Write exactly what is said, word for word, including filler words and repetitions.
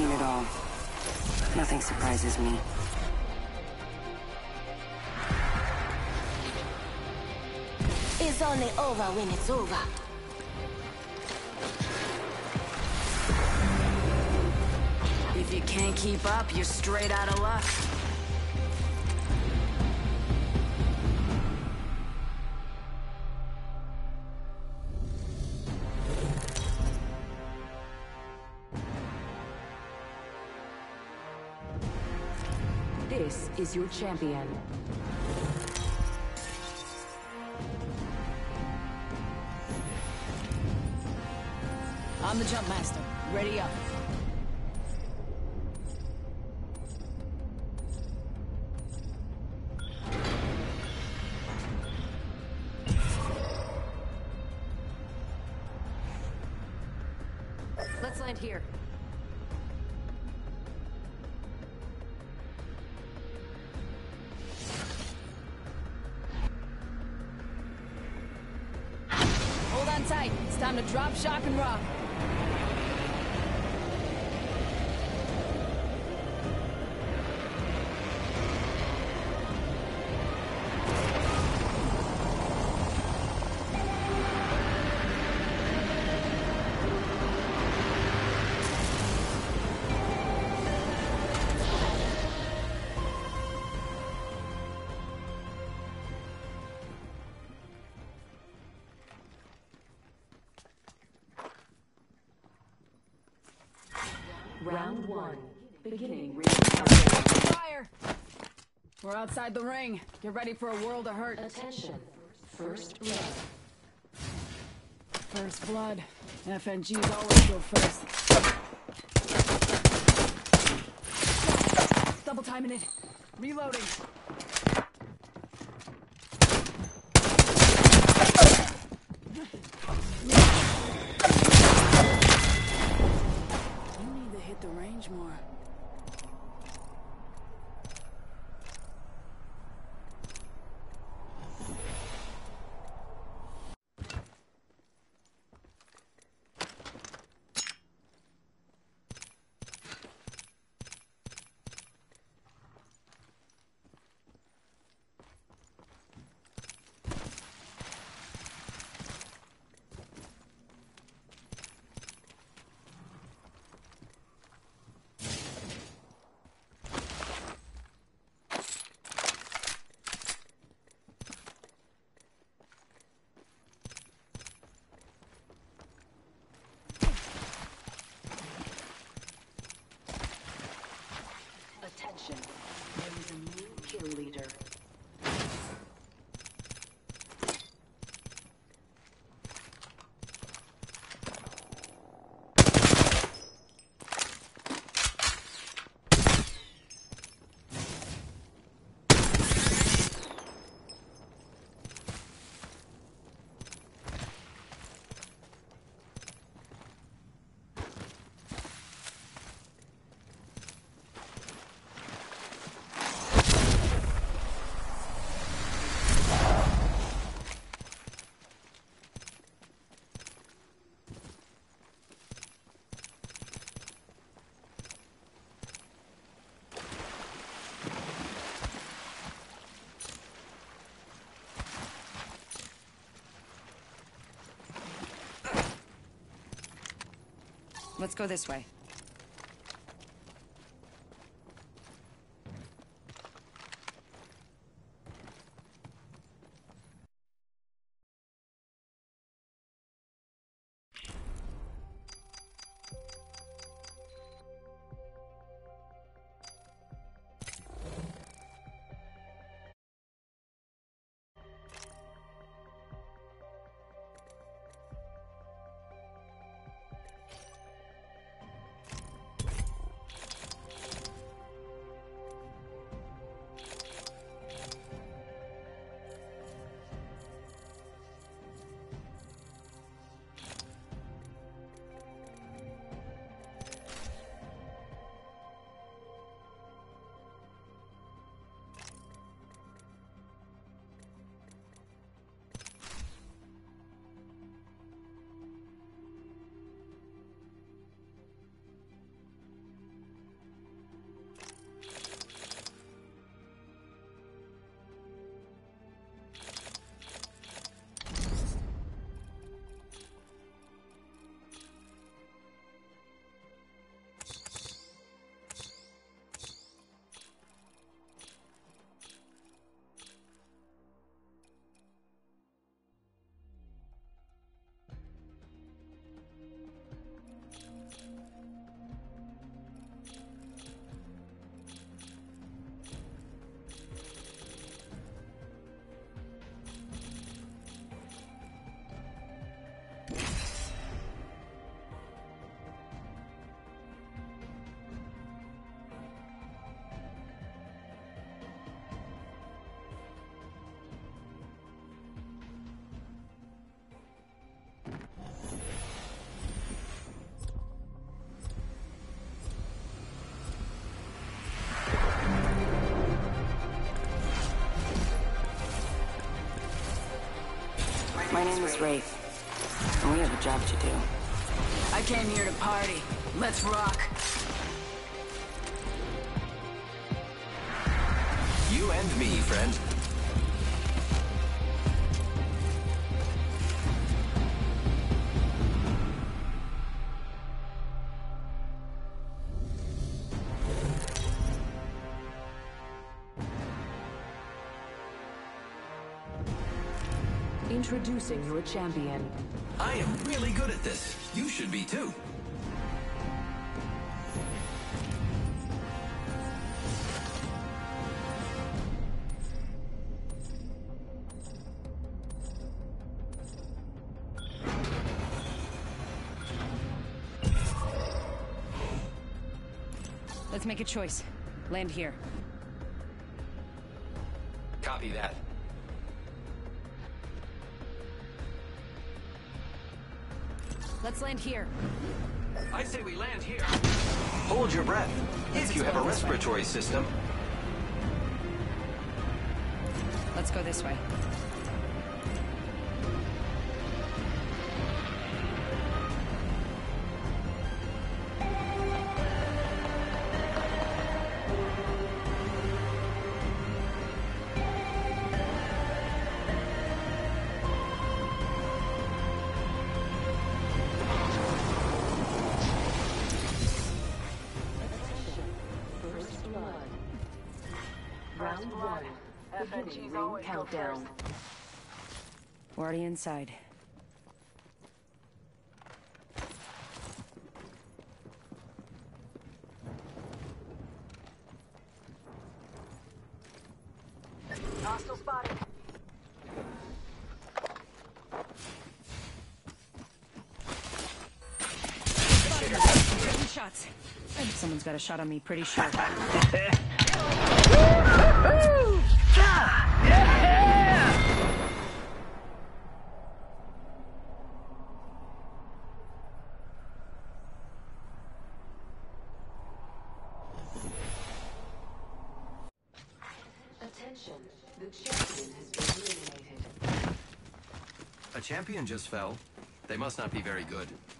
seen it all. Nothing surprises me. It's only over when it's over. If you can't keep up, you're straight out of luck. This is your champion. I'm the jump master. Ready up. Let's land here. Hold on tight. It's time to drop, shock, and rock. Round one. Beginning. Fire! We're outside the ring. Get ready for a world of hurt. Attention. First blood. First blood. F N Gs always go first. Double timing it. Reloading. You need to hit the range more. Attention. There is a new kill leader. Let's go this way. My name is Wraith, and we have a job to do. I came here to party. Let's rock. You and me, friend. Introducing your champion. I am really good at this. You should be too. Let's make a choice. Land here. Copy that. Let's land here. I say we land here. Hold your breath. Let's If you have a explore this way. respiratory system. Let's go this way. First blood. Round one. Beginning ring countdown. We're already inside. Hostile spotted. Taking shots. Someone's got a shot on me, pretty sure. Attention. The champion has been eliminated. A champion just fell. They must not be very good.